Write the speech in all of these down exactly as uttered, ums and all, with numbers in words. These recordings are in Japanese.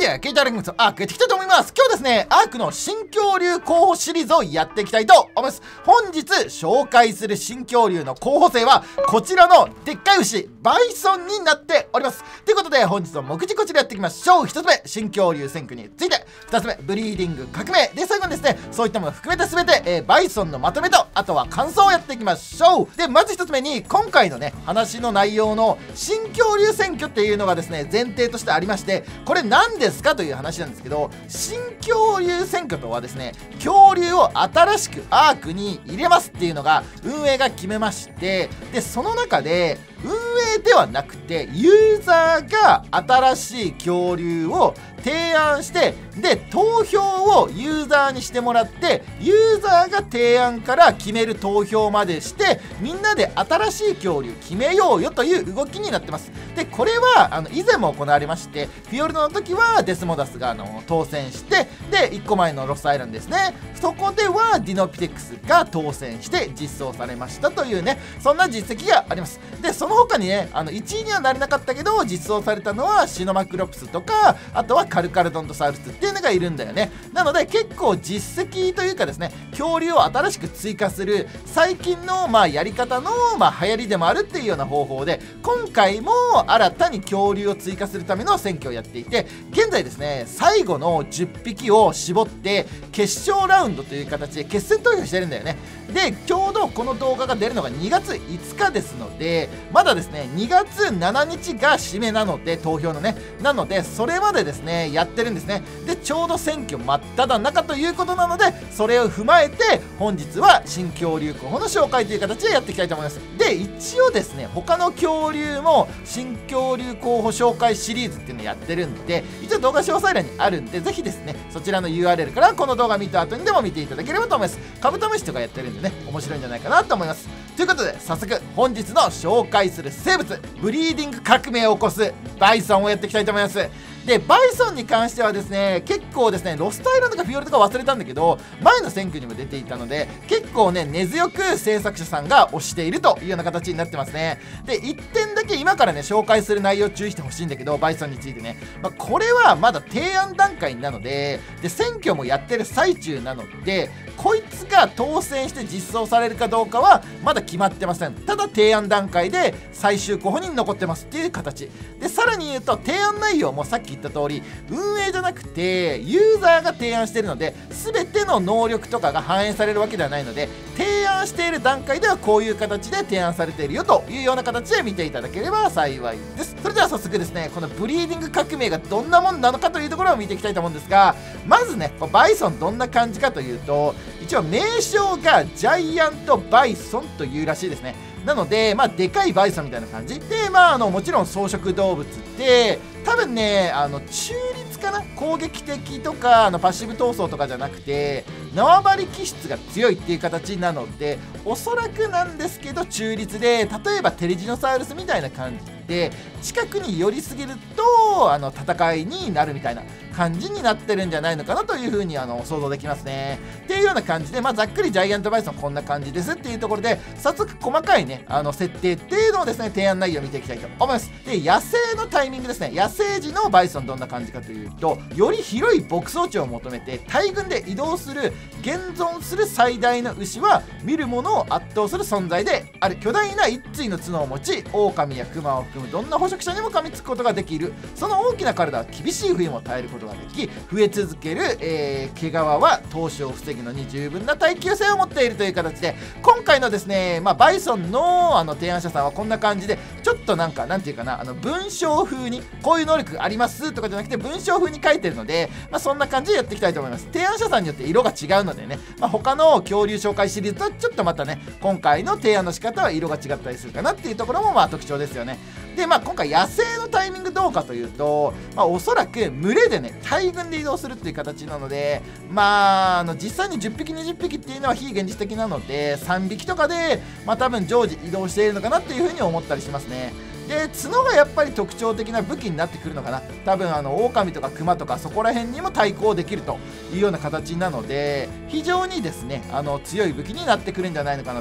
で、ケイタラングのアークやっていきたいと思います。今日ですね、アークの新恐竜候補シリーズをやっていきたいと思います。本日紹介する新恐竜の候補生は、こちらのでっかい牛、バイソンになっております。ということで、本日の目次こちらやっていきましょう。ひとつめ、新恐竜選挙について。ふたつめ、ブリーディング革命。で、最後にですね、そういったものを含めて全て、えー、バイソンのまとめと、あとは感想をやっていきましょう。で、まずひとつめに、今回のね、話の内容の新恐竜選挙っていうのがですね、前提としてありまして、これ何ですかという話なんですけど、新恐竜選挙とはですね、恐竜を新しくアークに入れますっていうのが運営が決めまして、でその中で運営ではなくてユーザーが新しい恐竜を提案して、で投票をユーザーにしてもらって、ユーザーが提案から決める投票までして、みんなで新しい恐竜決めようよという動きになってます。でこれはあの以前も行われまして、フィヨルドの時はデスモダスがあの当選して、でいっこまえのロスアイランドですね、そこではディノピテクスが当選して実装されましたというね、そんな実績があります。でその他にね、あのいちいにはなれなかったけど実装されたのはシノマクロプスとか、あとはカルカルドントサウルスっていうのがいるんだよね。なので結構実績というかですね、恐竜を新しく追加する最近のまあやり方のまあ流行りでもあるっていうような方法で、今回も新たに恐竜を追加するための選挙をやっていて、現在ですね、最後のじゅっぴきを絞って決勝ラウンドという形で決選投票してるんだよね。でちょうどこの動画が出るのがにがついつかですので、まだですねにがつついたちが締めなので、投票のね、なのでそれまでですねやってるんですね。でちょうど選挙真っ只中ということなので、それを踏まえて本日は新恐竜候補の紹介という形でやっていきたいと思います。で一応ですね、他の恐竜も新恐竜候補紹介シリーズっていうのをやってるんで、一応動画詳細欄にあるんで、ぜひですねそちらの ユーアールエル からこの動画見た後にでも見ていただければと思います。カブトムシとかやってるんでね、面白いんじゃないかなと思います。ということで早速本日の紹介する生物、ブリーディング革命を起こすバイソンをやっていきたいと思います。でバイソンに関してはですね、結構ですね、ロストアイランドかフィヨルドか忘れたんだけど、前の選挙にも出ていたので、結構ね根強く制作者さんが推しているというような形になってますね。でいってんだけ今からね紹介する内容注意してほしいんだけど、バイソンについてね、まあ、これはまだ提案段階なので、で選挙もやってる最中なので、こいつが当選して実装されるかどうかはまだ決まってません。ただ提案段階で最終候補に残ってますっていう形で、さらに言うと提案内容もさっき言った通り運営じゃなくてユーザーが提案しているので、全ての能力とかが反映されるわけではないので、提案している段階ではこういう形で提案されているよというような形で見ていただければ幸いです。それでは早速ですね、このブリーディング革命がどんなもんなのかというところを見ていきたいと思うんですが、まずねバイソンどんな感じかというと、一応名称がジャイアントバイソンというらしいですね。なのでまあでかいバイソンみたいな感じで、まああのもちろん草食動物で、多分ねあの中立かな、攻撃的とかあのパッシブ闘争とかじゃなくて縄張り気質が強いっていう形なので、おそらくなんですけど中立で、例えばテリジノサウルスみたいな感じで近くに寄りすぎるとあの戦いになるみたいな感じになってるんじゃないのかなというふうにあの想像できますね。っていうような感じで、まあ、ざっくりジャイアントバイソンこんな感じですっていうところで、早速細かいねあの設定っていうのをですね提案内容を見ていきたいと思います。で野生のタイミングですね、野生時のバイソンどんな感じかというと、より広い牧草地を求めて大群で移動する現存する最大の牛は見る者を圧倒する存在である。巨大な一対の角を持ち、狼や熊を含むどんな捕食者にも噛みつくことができる。その大きな体は厳しい冬も耐えることができ、増え続ける、えー、毛皮は凍死を防ぐのに十分な耐久性を持っているという形で、今回のですね、まあ、バイソンのあの提案者さんはこんな感じで、ちょっとなんかなんていうかな、あの文章風にこういう能力がありますとかじゃなくて文章風に書いてるので、まあ、そんな感じでやっていきたいと思います。提案者さんによって色が違うのでね、まあ、他の恐竜紹介シリーズとはちょっとまたね今回の提案の仕方は色が違ったりするかなっていうところもまあ特徴ですよね。でまあ今回野生のタイミングどうかというと、まあ、おそらく群れでね大群で移動するっていう形なので、まああの実際にじゅっぴきにじゅっぴきっていうのは非現実的なので、さんびきとかでまあ多分常時移動しているのかなっていうふうに思ったりしますね。で角がやっぱり特徴的な武器になってくるのかな。多分あの狼とか熊とかそこら辺にも対抗できるというような形なので、非常にですねあの強い武器になってくるんじゃないのかなと。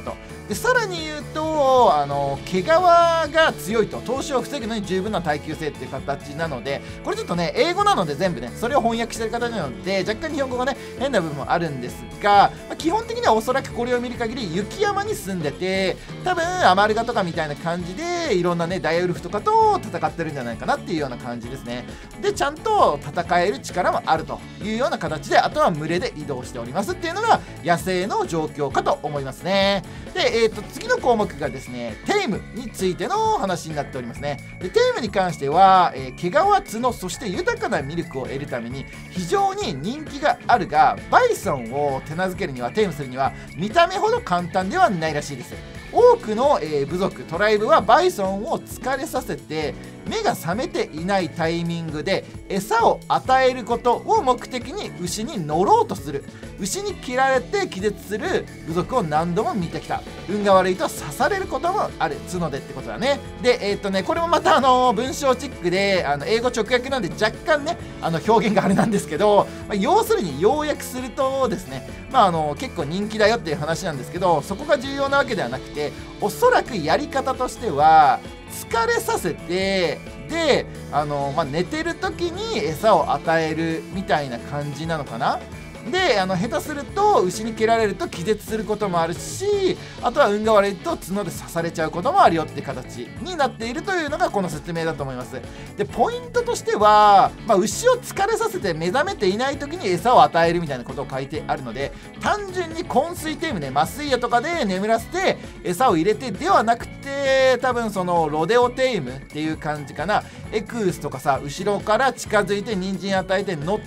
でさらに言うとあの毛皮が強いと、投資を防ぐのに十分な耐久性っていう形なので、これちょっとね英語なので全部ねそれを翻訳してる形なので若干日本語がね変な部分もあるんですが、まあ、基本的にはおそらくこれを見る限り雪山に住んでて、多分アマルガとかみたいな感じでいろんなねダイヤウルフとかと戦ってるんじゃないかなっていうような感じですね。でちゃんと戦える力もあるというような形で、あとは群れで移動しておりますっていうのが野生の状況かと思いますね。で、えー、と次の項目がですねテイムについての話になっておりますね。でテイムに関しては、えー、毛皮角そして豊かなミルクを得るために非常に人気があるが、バイソンを手なずけるにはテイムするには見た目ほど簡単ではないらしいです。多くの、えー、部族トライブはバイソンを疲れさせて目が覚めていないタイミングで餌を与えることを目的に牛に乗ろうとする、牛に切られて気絶する部族を何度も見てきた。運が悪いと刺されることもある、角でってことだね。でえっ、ー、とねこれもまたあの文章チックであの英語直訳なんで若干ねあの表現があれなんですけど、まあ、要するに要約するとですね、まああの結構人気だよっていう話なんですけど、そこが重要なわけではなくて、おそらくやり方としては疲れさせて、であの、まあ、寝てる時に餌を与えるみたいな感じなのかな。であの下手すると牛に蹴られると気絶することもあるし、あとは運が悪いと角で刺されちゃうこともあるよって形になっているというのがこの説明だと思います。でポイントとしては、まあ、牛を疲れさせて目覚めていない時に餌を与えるみたいなことを書いてあるので、単純に昏睡テイムね、麻酔薬とかで眠らせて餌を入れてではなくて、多分そのロデオテイムっていう感じかな。エクースとかさ、後ろから近づいて人参与えて乗って、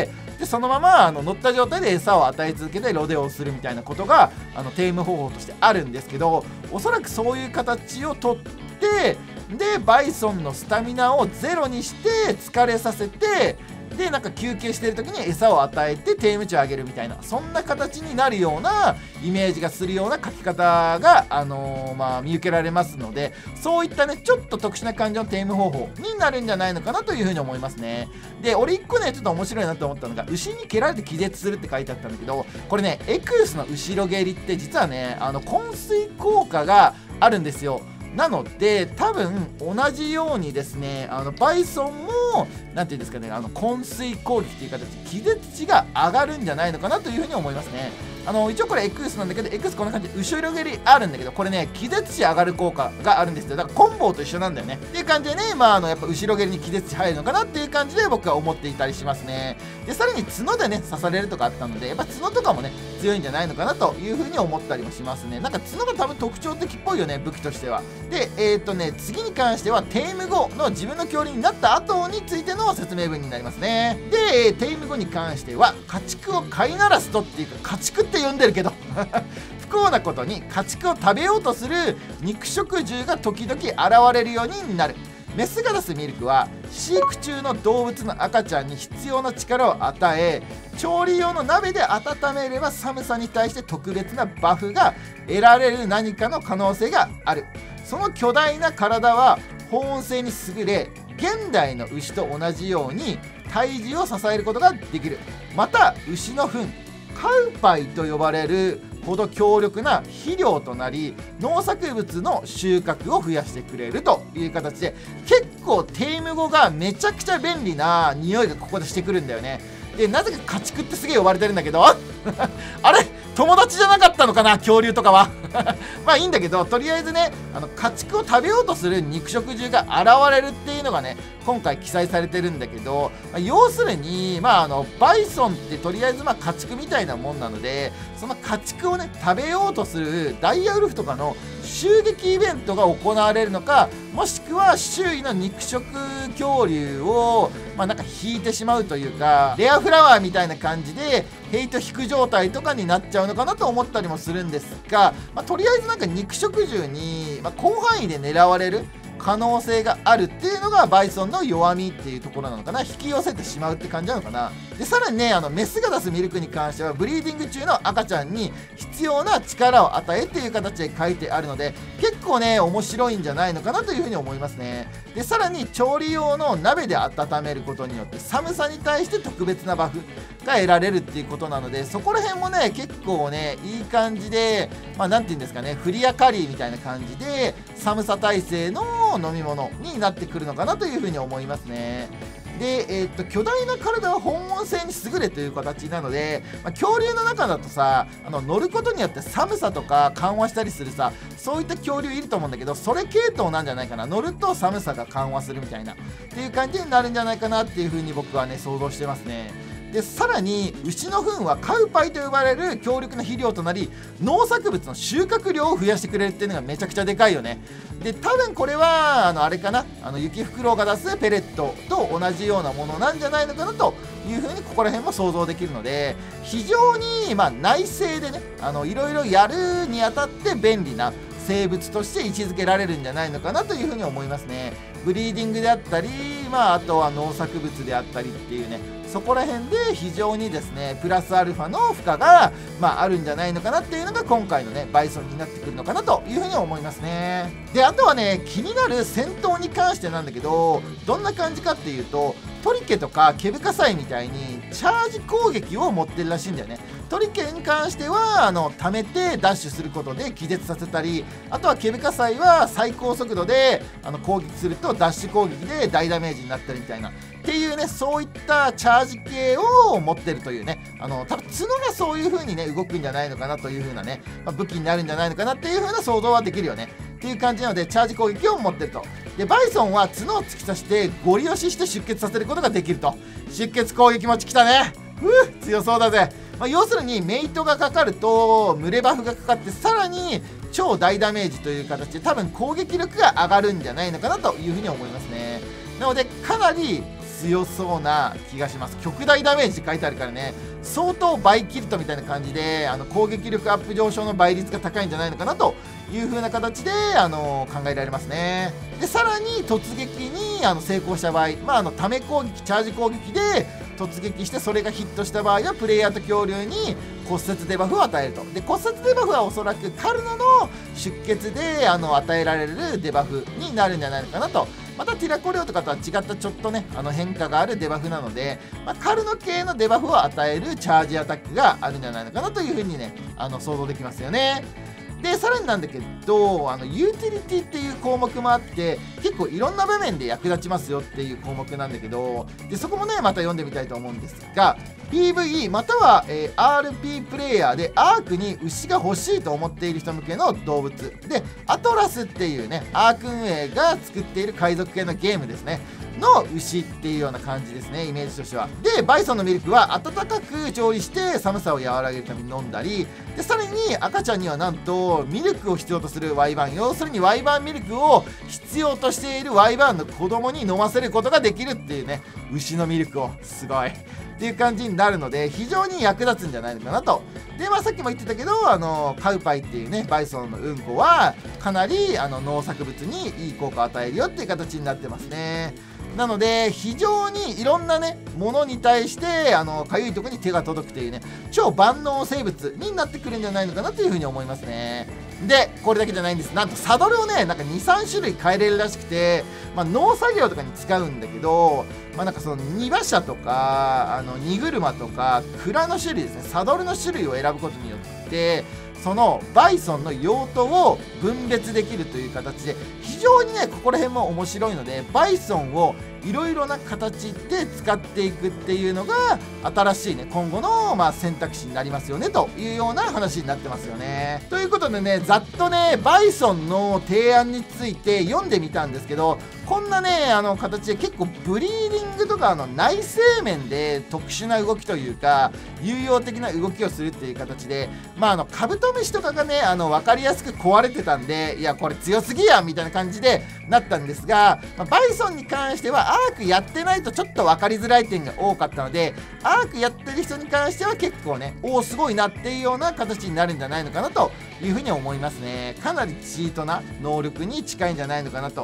でそのままあの乗った状態で餌を与え続けてロデオをするみたいなことがあのテイム方法としてあるんですけど、おそらくそういう形をとって、でバイソンのスタミナをゼロにして疲れさせて、でなんか休憩してる時に餌を与えてテイム値を上げるみたいな、そんな形になるようなイメージがするような書き方が、あのー、まあ見受けられますので、そういったねちょっと特殊な感じのテイム方法になるんじゃないのかなというふうに思いますね。で俺いっこねちょっと面白いなと思ったのが、牛に蹴られて気絶するって書いてあったんだけど、これねエクースの後ろ蹴りって実はねあの昏睡効果があるんですよ。なので多分同じようにですね、あのバイソンも何て言うんですかね、あの昏睡攻撃っていう形で気絶値が上がるんじゃないのかなというふうに思いますね。あの一応これエクースなんだけど、エクースこんな感じで後ろ蹴りあるんだけど、これね気絶値上がる効果があるんですよ。だからコンボと一緒なんだよねっていう感じでね、まああのやっぱ後ろ蹴りに気絶値入るのかなっていう感じで僕は思っていたりしますね。でさらに角でね刺されるとかあったので、やっぱ角とかもね強いんじゃないのかなというふうに思ったりもしますね。なんか角が多分特徴的っぽいよね、武器としては。でえっ、ー、とね次に関してはテイム後の自分の恐竜になった後についての説明文になりますね。でテイム後に関しては家畜を飼いならすとっていうか、家畜って呼んでるけど不幸なことに家畜を食べようとする肉食獣が時々現れるようになる。メスが出すミルクは飼育中の動物の赤ちゃんに必要な力を与え、調理用の鍋で温めれば寒さに対して特別なバフが得られる何かの可能性がある。その巨大な体は保温性に優れ、現代の牛と同じように体重を支えることができる。また牛の糞、カウパイと呼ばれるほど強力な肥料となり、農作物の収穫を増やしてくれるという形で、結構テイム語がめちゃくちゃ便利な匂いがここでしてくるんだよね。でなぜか家畜ってすげえ呼ばれてるんだけどあれ友達じゃなかったのかな恐竜とかはまあいいんだけど、とりあえずねあの家畜を食べようとする肉食獣が現れるっていうのがね今回記載されてるんだけど、まあ、要するにまああのバイソンってとりあえずまあ家畜みたいなもんなので、その家畜をね食べようとするダイヤウルフとかの襲撃イベントが行われるのか、もしくは周囲の肉食恐竜をまあなんか引いてしまうというか、レアフラワーみたいな感じでヘイト引く状態とかになっちゃうのかなと思ったりもするんですが、まあ、とりあえずなんか肉食獣に、まあ、広範囲で狙われる可能性があるっていうのがバイソンの弱みっていうところなのかな。引き寄せてしまうって感じなのかな。 でさらにねあのメスが出すミルクに関してはブリーディング中の赤ちゃんに必要な力を与えっていう形で書いてあるので、結構ね面白いんじゃないのかなというふうに思いますね。でさらに調理用の鍋で温めることによって寒さに対して特別なバフが得られるっていうことなので、そこら辺もね結構ねいい感じで、まあ何て言うんですかね、フリアカリーみたいな感じで寒さ耐性の飲み物になってくるのかなというふうに思いますね。で、えー、っと巨大な体は保温性に優れという形なので、まあ、恐竜の中だとさあの乗ることによって寒さとか緩和したりするさ、そういった恐竜いると思うんだけど、それ系統なんじゃないかな。乗ると寒さが緩和するみたいなっていう感じになるんじゃないかなっていうふうに僕はね想像してますね。でさらに牛の糞はカウパイと呼ばれる強力な肥料となり、農作物の収穫量を増やしてくれるっていうのがめちゃくちゃでかいよね。で多分これはあのあれかな、あの雪フクロウが出すペレットと同じようなものなんじゃないのかなというふうにここら辺も想像できるので、非常にまあ内政でねあのいろいろやるにあたって便利な生物として位置づけられるんじゃないのかなというふうに思いますね。ブリーディングであったり、まあ、あとは農作物であったりっていうね、そこら辺で非常にですねプラスアルファの負荷が、まあ、あるんじゃないのかなっていうのが今回のねバイソンになってくるのかなというふうに思いますね。であとはね気になる戦闘に関してなんだけど、どんな感じかっていうと、トリケとかケブカサイみたいにチャージ攻撃を持ってるらしいんだよね。トリケに関してはあの溜めてダッシュすることで気絶させたり、あとはケブカサイは最高速度であの攻撃するとダッシュ攻撃で大ダメージになったりみたいなっていうね、そういったチャージ系を持ってるというね、あの多分角がそういう風にね動くんじゃないのかなという風なね、まあ、武器になるんじゃないのかなっていう風な想像はできるよねっていう感じなので、チャージ攻撃を持ってると。でバイソンは角を突き刺してゴリ押しして出血させることができると。出血攻撃持ちきたね、うう強そうだぜ。まあ、要するにメイトがかかると群れバフがかかって、さらに超大ダメージという形で多分攻撃力が上がるんじゃないのかなというふうに思いますね。なのでかなり強そうな気がします。極大ダメージって書いてあるからね、相当倍キルトみたいな感じであの攻撃力アップ上昇の倍率が高いんじゃないのかなという風な形であの考えられますね。でさらに突撃にあの成功した場合、まあ、あのため攻撃チャージ攻撃で突撃してそれがヒットした場合はプレイヤーと恐竜に骨折デバフを与えると。で骨折デバフはおそらくカルノの出血であの与えられるデバフになるんじゃないのかなと。またティラコレオとかとは違ったちょっとねあの変化があるデバフなので、まあ、カルノ系のデバフを与えるチャージアタックがあるんじゃないのかなというふうにねあの想像できますよね。でさらになんだけど、あのユーティリティっていう項目もあって、結構いろんな場面で役立ちますよっていう項目なんだけど、でそこもねまた読んでみたいと思うんですが、 ピーブイイー または、えー、アールピー プレイヤーでアークに牛が欲しいと思っている人向けの動物で、アトラスっていうねアーク運営が作っている海賊系のゲームですねの牛っていうような感じですね、イメージとしては。でバイソンのミルクは温かく調理して寒さを和らげるために飲んだり、でさらに赤ちゃんにはなんとミルクを必要とするワイバーン、要するにワイバーンミルクを必要としているワイバーンの子供に飲ませることができるっていうね、牛のミルクをすごいっていう感じになるので非常に役立つんじゃないのかなと。でまあさっきも言ってたけど、あのカウパイっていうねバイソンのうんこはかなりあの農作物にいい効果を与えるよっていう形になってますね。なので非常にいろんなねものに対してあのかゆいところに手が届くというね超万能生物になってくるんじゃないのかなというふうに思いますね。でこれだけじゃないんです。なんとサドルをねなんかにさん種類変えれるらしくて、まあ、農作業とかに使うんだけど、まあ、なんかその荷馬車とかあの荷車とか鞍の種類ですね、サドルの種類を選ぶことによってそのバイソンの用途を分別できるという形で非常にねここら辺も面白いので、バイソンをいろいろな形で使っていくっていうのが新しいね今後のまあ選択肢になりますよねというような話になってますよね。ということでねざっとねバイソンの提案について読んでみたんですけど、こんなねあの形で結構ブリーディングとかあの内製面で特殊な動きというか有用的な動きをするっていう形で、まああのカブトムシとかがねあの分かりやすく壊れてたんで、いやこれ強すぎやみたいな感じでなったんですが、まあ、バイソンに関してはアークやってないとちょっと分かりづらい点が多かったので、アークやってる人に関しては結構ねおおすごいなっていうような形になるんじゃないのかなというふうに思いますね。かなりチートな能力に近いんじゃないのかなと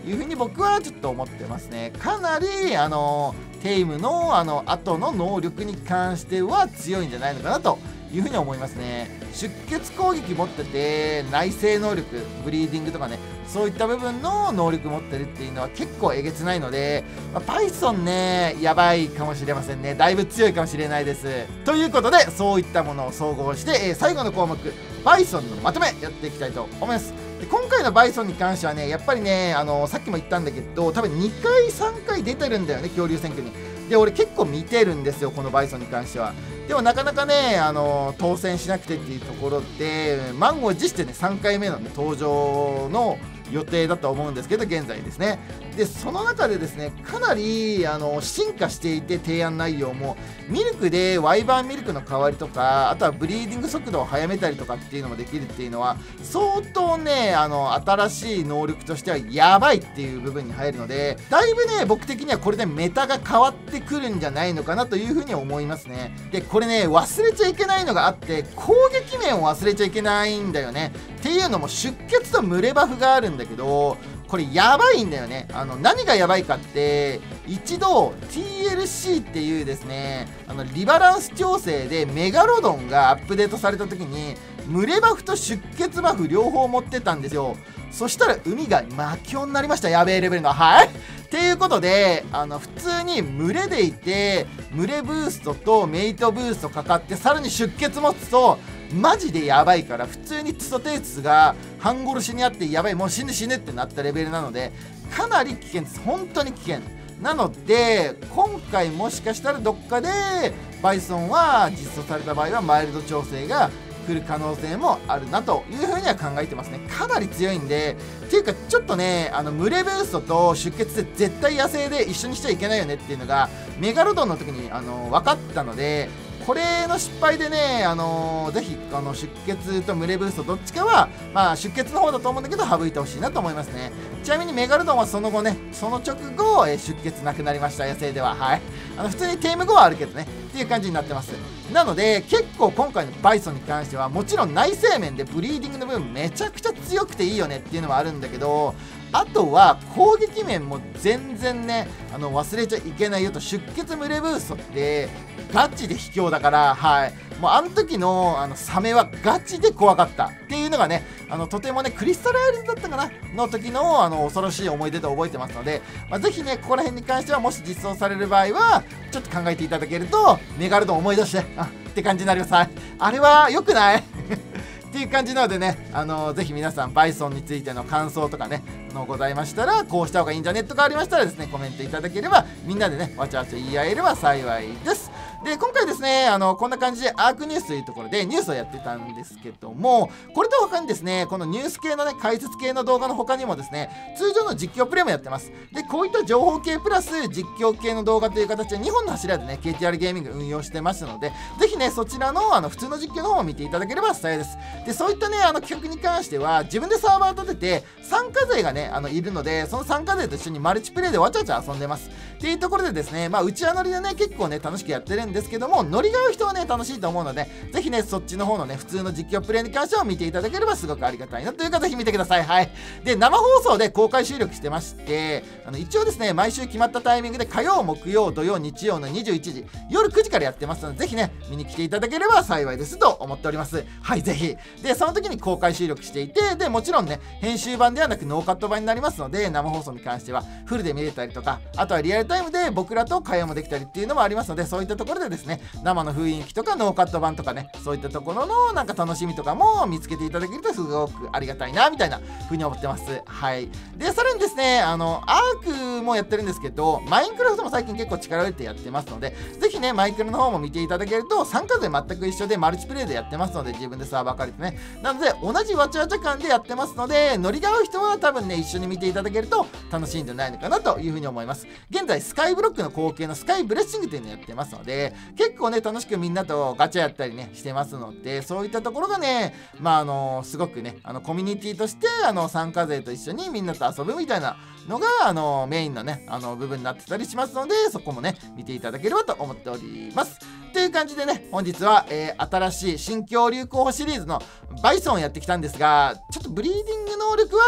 いうふうに僕はちょっと思ってますね。かなりあのテイムのあの後の能力に関しては強いんじゃないのかなというふうに思いますね。出血攻撃持ってて内製能力ブリーディングとかね、そういった部分の能力持ってるっていうのは結構えげつないので、まあ、パイソンねやばいかもしれませんね。だいぶ強いかもしれないです。ということでそういったものを総合して、えー、最後の項目バイソンのまとめやっていきたいと思います。で今回のバイソンに関してはねやっぱりねあのさっきも言ったんだけど多分にかいさんかい出てるんだよね、恐竜選挙に。で俺結構見てるんですよこのバイソンに関しては。でもなかなかねあの当選しなくてっていうところで満を持してねさんかいめの、ね、登場の予定だと思うんですけど現在ですね。でその中でですねかなりあの進化していて提案内容もミルクでワイバーンミルクの代わりとか、あとはブリーディング速度を速めたりとかっていうのもできるっていうのは相当ねあの新しい能力としてはやばいっていう部分に入るので、だいぶね僕的にはこれでメタが変わってくるんじゃないのかなというふうに思いますね。でこれね忘れちゃいけないのがあって、攻撃面を忘れちゃいけないんだよね。っていうのも出血と群れバフがあるんだけど、これやばいんだよね。あの何がやばいかって一度 ティーエルシー っていうですねあのリバランス調整でメガロドンがアップデートされた時に群れバフと出血バフ両方持ってたんですよ。そしたら海が魔境になりました。やべえレベルのはいっていうことであの普通に群れでいて群れブーストとメイトブーストかかってさらに出血持つとマジでやばいから、普通にツソテーツが半殺しにあってやばいもう死ぬ死ぬってなったレベルなのでかなり危険です。本当に危険なので今回もしかしたらどっかでバイソンは実装された場合はマイルド調整が来る可能性もあるなというふうには考えてますね。かなり強いんでっていうかちょっとねあの群れブーストと出血で絶対野生で一緒にしちゃいけないよねっていうのがメガロドンの時にあの分かったので、これの失敗でね、あのー、ぜひあの出血と群れブーストどっちかは、まあ、出血の方だと思うんだけど省いてほしいなと思いますね。ちなみにメガルドンはその後ねその直後、えー、出血なくなりました。野生でははいあの普通にテーム後はあるけどねっていう感じになってます。なので結構今回のバイソンに関してはもちろん内製面でブリーディングの部分めちゃくちゃ強くていいよねっていうのはあるんだけど、あとは攻撃面も全然ねあの忘れちゃいけないよと、出血群れブーストってガチで卑怯だから、はいもうあの時のあのサメはガチで怖かったっていうのがねあのとてもねクリスタルアイルズだったかなの時のあの恐ろしい思い出と覚えてますので、まあ、ぜひねここら辺に関してはもし実装される場合はちょっと考えていただけるとメガルドン思い出してあって感じになります。はい、あれは良くないっていう感じなのでね、あのー、ぜひ皆さんバイソンについての感想とかねのございましたらこうした方がいいんじゃねとかありましたらですねコメントいただければみんなでねわちゃわちゃ言い合えれば幸いです。で今回ですねあのこんな感じでアークニュースというところでニュースをやってたんですけども、これと他にですねこのニュース系のね解説系の動画の他にもですね通常の実況プレイもやってます。でこういった情報系プラス実況系の動画という形でにほんの柱でね ケーティーアール ゲーミング運用してますので、ぜひねそちらのあの普通の実況の方も見ていただければ幸いです。でそういったねあの企画に関しては自分でサーバー立てて参加勢がねあのいるので、その参加勢と一緒にマルチプレイでわちゃわちゃ遊んでますっていうところでですね、まあうちわ乗りでね結構ね楽しくやってるんですけども、ノリが合う人はね楽しいと思うのでぜひねそっちの方のね普通の実況プレイに関しては見ていただければすごくありがたいなというかぜひ見てください。はいで生放送で公開収録してまして、あの一応ですね毎週決まったタイミングで火曜木曜土曜日曜のにじゅういちじ夜くじからやってますので、ぜひね見に来ていただければ幸いですと思っております。はいぜひでその時に公開収録していて、でもちろんね編集版ではなくノーカット版になりますので、生放送に関してはフルで見れたりとか、あとはリアルタイムで僕らと会話もできたりっていうのもありますので、そういったところでですね生の雰囲気とかノーカット版とかねそういったところのなんか楽しみとかも見つけていただけるとすごくありがたいなみたいな風に思ってます。はいでさらにですねあのアークもやってるんですけど、マインクラフトも最近結構力を入れてやってますので、ぜひねマイクラの方も見ていただけると参加勢全く一緒でマルチプレイでやってますので、自分でサーバー借りてね、なので同じわちゃわちゃ感でやってますので、ノリが合う人は多分ね一緒に見ていただけると楽しいんじゃないのかなというふうに思います。現在スカイブロックの後継のスカイブレッシングというのをやってますので、結構ね楽しくみんなとガチャやったりねしてますので、そういったところがねまああのすごくねあのコミュニティとしてあの参加勢と一緒にみんなと遊ぶみたいなのがあのメインのねあの部分になってたりしますので、そこもね見ていただければと思っております。という感じでね本日は、えー、新しい新恐竜候補シリーズのバイソンをやってきたんですが、ちょっとブリーディング能力は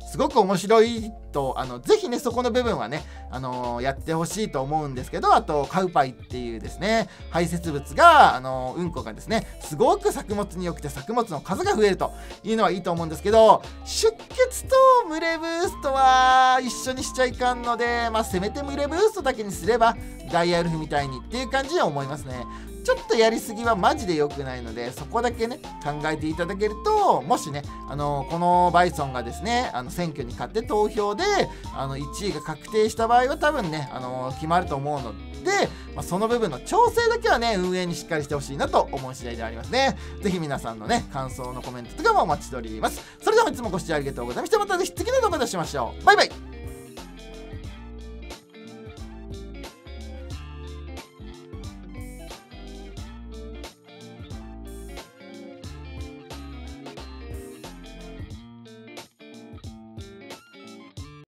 すごく面白いと、あのぜひねそこの部分はね、あのー、やってほしいと思うんですけど、あとカウパイっていうですね排泄物が、あのー、うんこがですねすごく作物に良くて作物の数が増えるというのはいいと思うんですけど、出血と群れブーストは一緒にしちゃいかんので、まあせめて群れブーストだけにすればダイヤルフみたいにっていう感じには思いますね。ちょっとやりすぎはマジで良くないので、そこだけね考えていただけると、もしねあのこのバイソンがですねあの選挙に勝って投票であのいちいが確定した場合は多分ねあの決まると思うので、まあ、その部分の調整だけはね運営にしっかりしてほしいなと思う次第でありますね。ぜひ皆さんのね感想のコメントとかもお待ちしております。それでは本日もご視聴ありがとうございました。またぜひ次の動画でお会いしましょう。バイバイ。